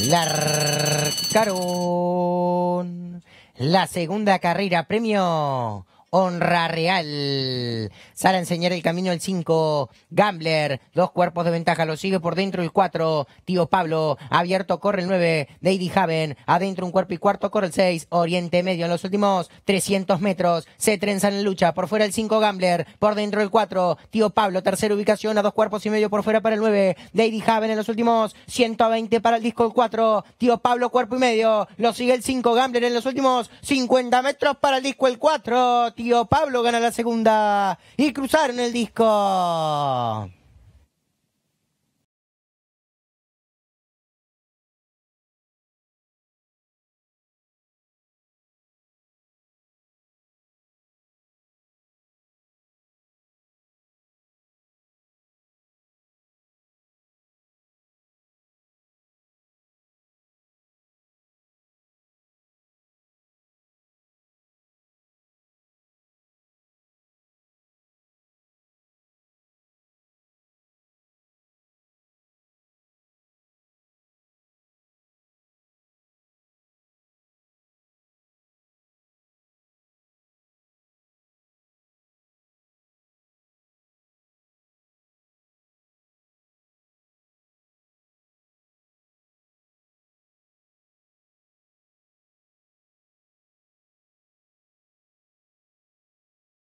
Largaron la segunda carrera, premio Honra Real. Sale a enseñar el camino el 5, Gambler, 2 cuerpos de ventaja, lo sigue por dentro el 4, Tío Pablo, abierto corre el 9, Lady Haven, adentro un cuerpo y cuarto corre el 6, Oriente Medio en los últimos 300 metros, se trenzan en lucha, por fuera el 5 Gambler, por dentro el 4, Tío Pablo, tercera ubicación a 2 cuerpos y medio por fuera para el 9, Lady Haven en los últimos 120 para el disco el 4, Tío Pablo cuerpo y medio, lo sigue el 5 Gambler en los últimos 50 metros para el disco el 4, Tío Pablo gana la segunda y cruzaron el disco.